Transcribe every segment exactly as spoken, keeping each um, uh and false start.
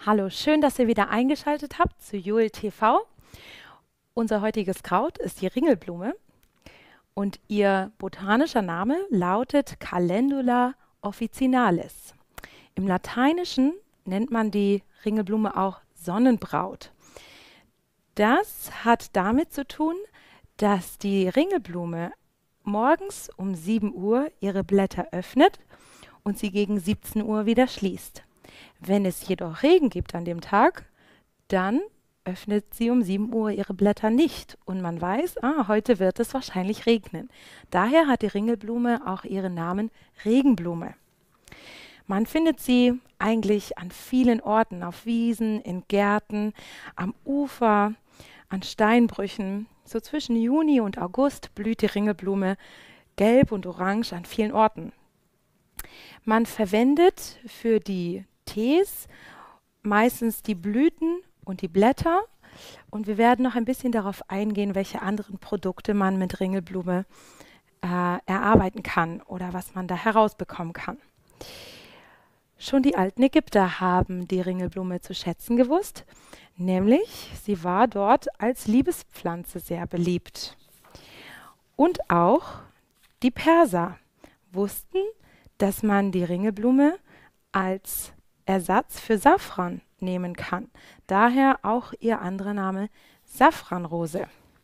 Hallo, schön, dass ihr wieder eingeschaltet habt zu Joel T V. Unser heutiges Kraut ist die Ringelblume und ihr botanischer Name lautet Calendula officinalis. Im Lateinischen nennt man die Ringelblume auch Sonnenbraut. Das hat damit zu tun, dass die Ringelblume morgens um sieben Uhr ihre Blätter öffnet und sie gegen siebzehn Uhr wieder schließt. Wenn es jedoch Regen gibt an dem Tag, dann öffnet sie um sieben Uhr ihre Blätter nicht und man weiß, ah, heute wird es wahrscheinlich regnen. Daher hat die Ringelblume auch ihren Namen Regenblume. Man findet sie eigentlich an vielen Orten, auf Wiesen, in Gärten, am Ufer, an Steinbrüchen. So zwischen Juni und August blüht die Ringelblume gelb und orange an vielen Orten. Man verwendet für die Tees meistens die Blüten und die Blätter und wir werden noch ein bisschen darauf eingehen, welche anderen Produkte man mit Ringelblume äh, erarbeiten kann oder was man da herausbekommen kann. Schon die alten Ägypter haben die Ringelblume zu schätzen gewusst, nämlich sie war dort als Liebespflanze sehr beliebt. Und auch die Perser wussten, dass man die Ringelblume als Ersatz für Safran nehmen kann. Daher auch ihr anderer Name Safranrose.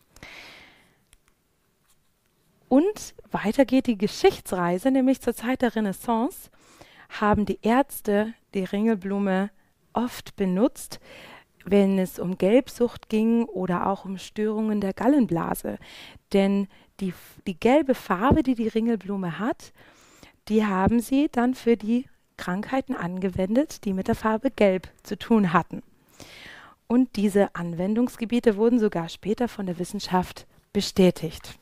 Und weiter geht die Geschichtsreise, nämlich zur Zeit der Renaissance haben die Ärzte die Ringelblume oft benutzt, wenn es um Gelbsucht ging oder auch um Störungen der Gallenblase. Denn die, die gelbe Farbe, die die Ringelblume hat, die haben sie dann für die Krankheiten angewendet, die mit der Farbe Gelb zu tun hatten. Und diese Anwendungsgebiete wurden sogar später von der Wissenschaft bestätigt.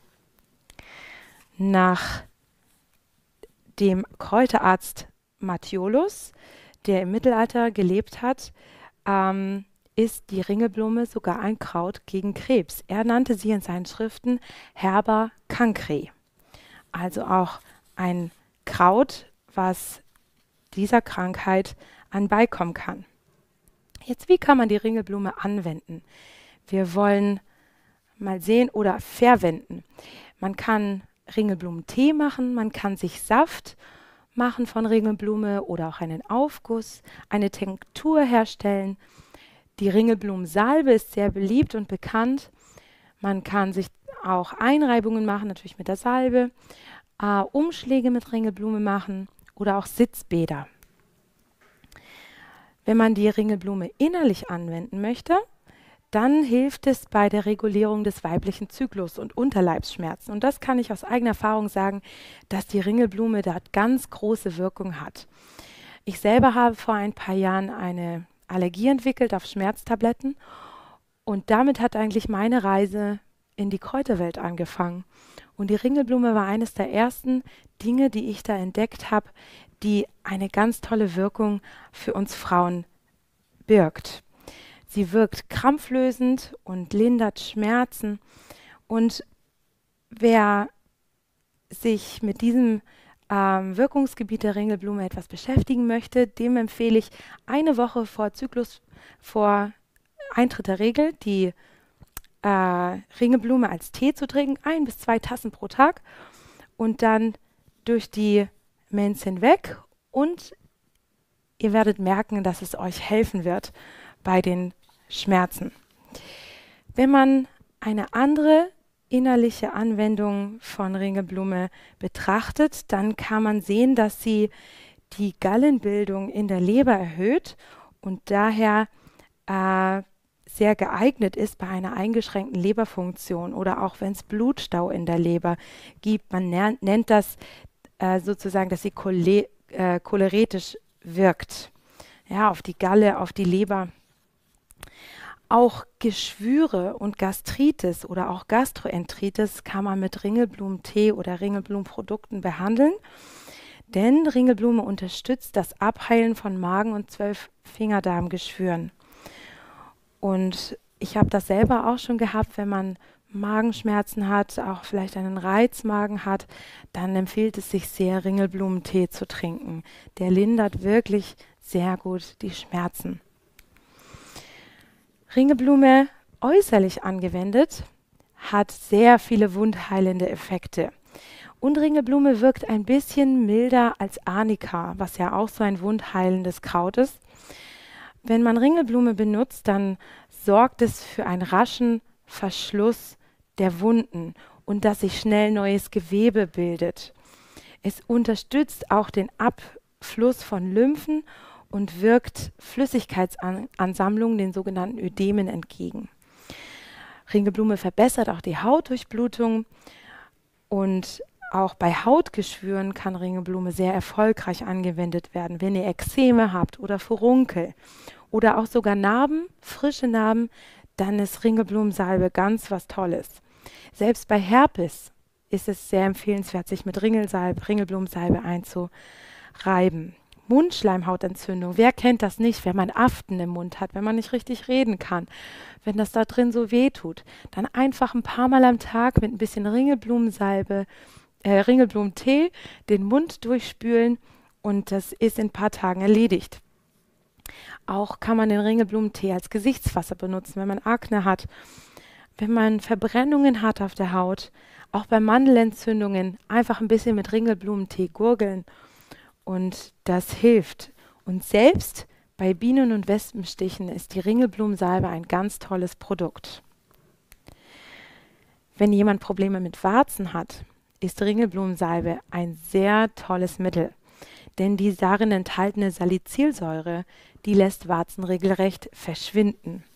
Nach dem Kräuterarzt Matthiolus, der im Mittelalter gelebt hat, ähm, ist die Ringelblume sogar ein Kraut gegen Krebs. Er nannte sie in seinen Schriften Herba cancri, also auch ein Kraut, was dieser Krankheit anbeikommen kann. Jetzt, wie kann man die Ringelblume anwenden? Wir wollen mal sehen oder verwenden. Man kann Ringelblumentee machen, man kann sich Saft machen von Ringelblume oder auch einen Aufguss, eine Tinktur herstellen. Die Ringelblumensalbe ist sehr beliebt und bekannt. Man kann sich auch Einreibungen machen, natürlich mit der Salbe, äh, Umschläge mit Ringelblume machen oder auch Sitzbäder. Wenn man die Ringelblume innerlich anwenden möchte, dann hilft es bei der Regulierung des weiblichen Zyklus und Unterleibsschmerzen. Und das kann ich aus eigener Erfahrung sagen, dass die Ringelblume dort ganz große Wirkung hat. Ich selber habe vor ein paar Jahren eine Allergie entwickelt auf Schmerztabletten und damit hat eigentlich meine Reise in die Kräuterwelt angefangen. Und die Ringelblume war eines der ersten Dinge, die ich da entdeckt habe, die eine ganz tolle Wirkung für uns Frauen birgt. Sie wirkt krampflösend und lindert Schmerzen. Und wer sich mit diesem ähm, Wirkungsgebiet der Ringelblume etwas beschäftigen möchte, dem empfehle ich eine Woche vor Zyklus, vor Eintritt der Regel, die Äh, Ringelblume als Tee zu trinken, ein bis zwei Tassen pro Tag und dann durch die Mens hinweg und ihr werdet merken, dass es euch helfen wird bei den Schmerzen. Wenn man eine andere innerliche Anwendung von Ringelblume betrachtet, dann kann man sehen, dass sie die Gallenbildung in der Leber erhöht und daher äh, sehr geeignet ist bei einer eingeschränkten Leberfunktion oder auch wenn es Blutstau in der Leber gibt. Man nennt das äh, sozusagen, dass sie chole äh, choleretisch wirkt. Ja, auf die Galle, auf die Leber. Auch Geschwüre und Gastritis oder auch Gastroenteritis kann man mit Ringelblumentee oder Ringelblumenprodukten behandeln, denn Ringelblume unterstützt das Abheilen von Magen- und Zwölffingerdarmgeschwüren. Und ich habe das selber auch schon gehabt, wenn man Magenschmerzen hat, auch vielleicht einen Reizmagen hat, dann empfiehlt es sich sehr, Ringelblumentee zu trinken. Der lindert wirklich sehr gut die Schmerzen. Ringelblume äußerlich angewendet hat sehr viele wundheilende Effekte. Und Ringelblume wirkt ein bisschen milder als Arnika, was ja auch so ein wundheilendes Kraut ist. Wenn man Ringelblume benutzt, dann sorgt es für einen raschen Verschluss der Wunden und dass sich schnell neues Gewebe bildet. Es unterstützt auch den Abfluss von Lymphen und wirkt Flüssigkeitsansammlungen, den sogenannten Ödemen, entgegen. Ringelblume verbessert auch die Hautdurchblutung und auch bei Hautgeschwüren kann Ringelblume sehr erfolgreich angewendet werden, wenn ihr Ekzeme habt oder Furunkel oder auch sogar Narben, frische Narben, dann ist Ringelblumensalbe ganz was Tolles. Selbst bei Herpes ist es sehr empfehlenswert, sich mit Ringelsalbe, Ringelblumensalbe einzureiben. Mundschleimhautentzündung, wer kennt das nicht, wenn man Aften im Mund hat, wenn man nicht richtig reden kann, wenn das da drin so weh tut, dann einfach ein paar Mal am Tag mit ein bisschen Ringelblumensalbe, äh, Ringelblumentee den Mund durchspülen und das ist in ein paar Tagen erledigt. Auch kann man den Ringelblumentee als Gesichtswasser benutzen, wenn man Akne hat, wenn man Verbrennungen hat auf der Haut, auch bei Mandelentzündungen einfach ein bisschen mit Ringelblumentee gurgeln. Und das hilft. Und selbst bei Bienen- und Wespenstichen ist die Ringelblumensalbe ein ganz tolles Produkt. Wenn jemand Probleme mit Warzen hat, ist Ringelblumensalbe ein sehr tolles Mittel. Denn die darin enthaltene Salicylsäure, die lässt Warzen regelrecht verschwinden.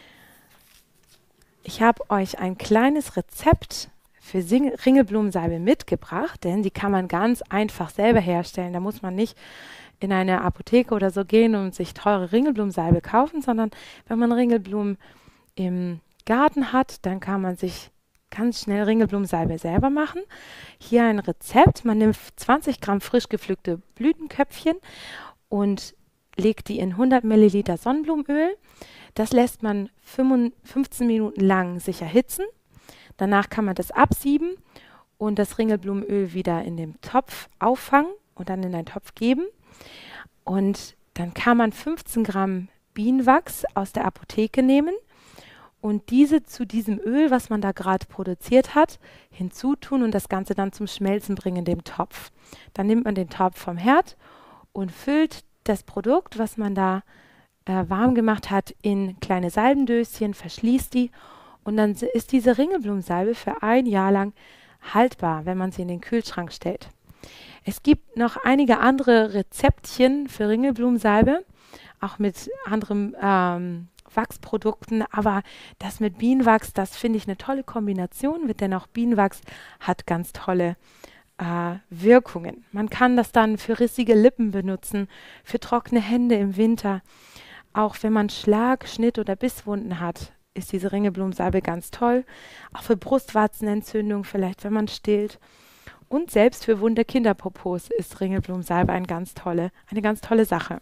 Ich habe euch ein kleines Rezept für Ringelblumensalbe mitgebracht, denn die kann man ganz einfach selber herstellen. Da muss man nicht in eine Apotheke oder so gehen und sich teure Ringelblumensalbe kaufen, sondern wenn man Ringelblumen im Garten hat, dann kann man sich ganz schnell Ringelblumensalbe selber machen. Hier ein Rezept. Man nimmt zwanzig Gramm frisch gepflückte Blütenköpfchen und legt die in hundert Milliliter Sonnenblumenöl. Das lässt man fünfzehn Minuten lang sich erhitzen. Danach kann man das absieben und das Ringelblumenöl wieder in dem Topf auffangen und dann in einen Topf geben. Und dann kann man fünfzehn Gramm Bienenwachs aus der Apotheke nehmen und diese zu diesem Öl, was man da gerade produziert hat, hinzutun und das Ganze dann zum Schmelzen bringen in dem Topf. Dann nimmt man den Topf vom Herd und füllt das Produkt, was man da äh, warm gemacht hat, in kleine Salbendöschen, verschließt die. Und dann ist diese Ringelblumensalbe für ein Jahr lang haltbar, wenn man sie in den Kühlschrank stellt. Es gibt noch einige andere Rezeptchen für Ringelblumensalbe, auch mit anderen ähm, Wachsprodukten, aber das mit Bienenwachs, das finde ich eine tolle Kombination, denn auch Bienenwachs hat ganz tolle äh, Wirkungen. Man kann das dann für rissige Lippen benutzen, für trockene Hände im Winter. Auch wenn man Schlag-, Schnitt- oder Bisswunden hat, ist diese Ringelblumensalbe ganz toll. Auch für Brustwarzenentzündung, vielleicht wenn man stillt. Und selbst für wunde Kinderpopos ist Ringelblumensalbe eine ganz tolle, eine ganz tolle Sache.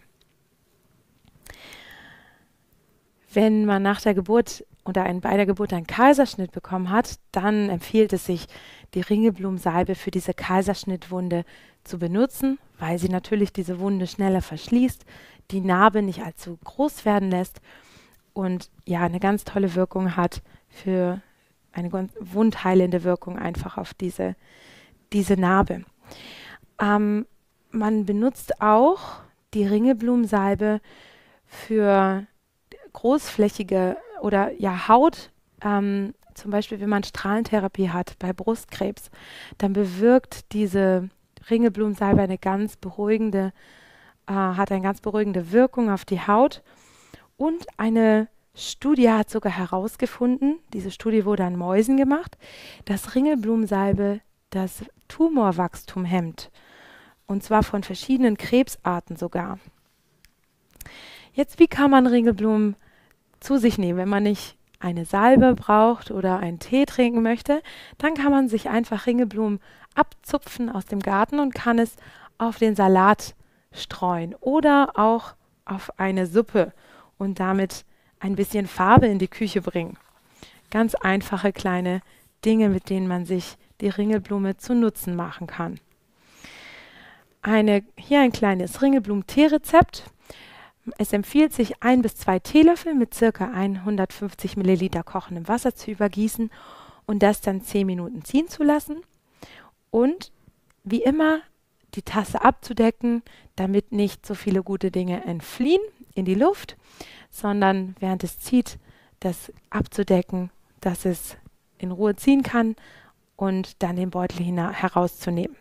Wenn man nach der Geburt oder ein, bei der Geburt einen Kaiserschnitt bekommen hat, dann empfiehlt es sich, die Ringelblumensalbe für diese Kaiserschnittwunde zu benutzen, weil sie natürlich diese Wunde schneller verschließt, die Narbe nicht allzu groß werden lässt und ja, eine ganz tolle Wirkung hat für eine wundheilende Wirkung einfach auf diese, diese Narbe. Ähm, man benutzt auch die Ringelblumensalbe für großflächige oder ja Haut, ähm, zum Beispiel wenn man Strahlentherapie hat bei Brustkrebs, dann bewirkt diese Ringelblumensalbe eine ganz beruhigende, äh, hat eine ganz beruhigende Wirkung auf die Haut. Und eine Studie hat sogar herausgefunden, diese Studie wurde an Mäusen gemacht, dass Ringelblumensalbe das Tumorwachstum hemmt. Und zwar von verschiedenen Krebsarten sogar. Jetzt, wie kann man Ringelblumen zu sich nehmen, wenn man nicht eine Salbe braucht oder einen Tee trinken möchte, dann kann man sich einfach Ringelblumen abzupfen aus dem Garten und kann es auf den Salat streuen oder auch auf eine Suppe und damit ein bisschen Farbe in die Küche bringen. Ganz einfache kleine Dinge, mit denen man sich die Ringelblume zu Nutzen machen kann. Eine, hier ein kleines Ringelblumen-Tee-Rezept. Es empfiehlt sich, ein bis zwei Teelöffel mit ca. hundertfünfzig Milliliter kochendem Wasser zu übergießen und das dann zehn Minuten ziehen zu lassen. Und wie immer die Tasse abzudecken, damit nicht so viele gute Dinge entfliehen in die Luft, sondern während es zieht, das abzudecken, dass es in Ruhe ziehen kann und dann den Beutel herauszunehmen.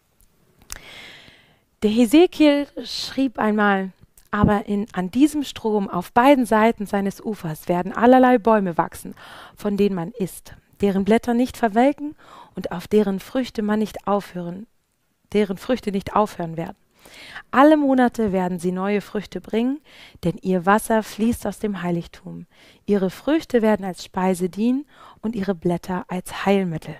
Der Hesekiel schrieb einmal: Aber in, an diesem Strom auf beiden Seiten seines Ufers werden allerlei Bäume wachsen, von denen man isst, deren Blätter nicht verwelken und auf deren Früchte man nicht aufhören, deren Früchte nicht aufhören werden. Alle Monate werden sie neue Früchte bringen, denn ihr Wasser fließt aus dem Heiligtum. Ihre Früchte werden als Speise dienen und ihre Blätter als Heilmittel.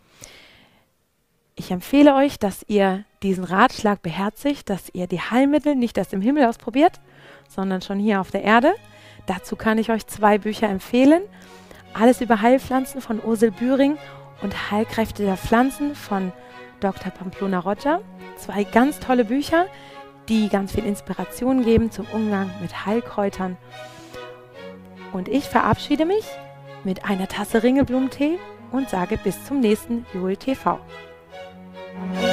Ich empfehle euch, dass ihr diesen Ratschlag beherzigt, dass ihr die Heilmittel nicht erst im Himmel ausprobiert, sondern schon hier auf der Erde. Dazu kann ich euch zwei Bücher empfehlen. Alles über Heilpflanzen von Ursel Bühring und Heilkräfte der Pflanzen von Doktor Pamplona Roger. Zwei ganz tolle Bücher, die ganz viel Inspiration geben zum Umgang mit Heilkräutern. Und ich verabschiede mich mit einer Tasse Ringelblumentee und sage bis zum nächsten Joel T V.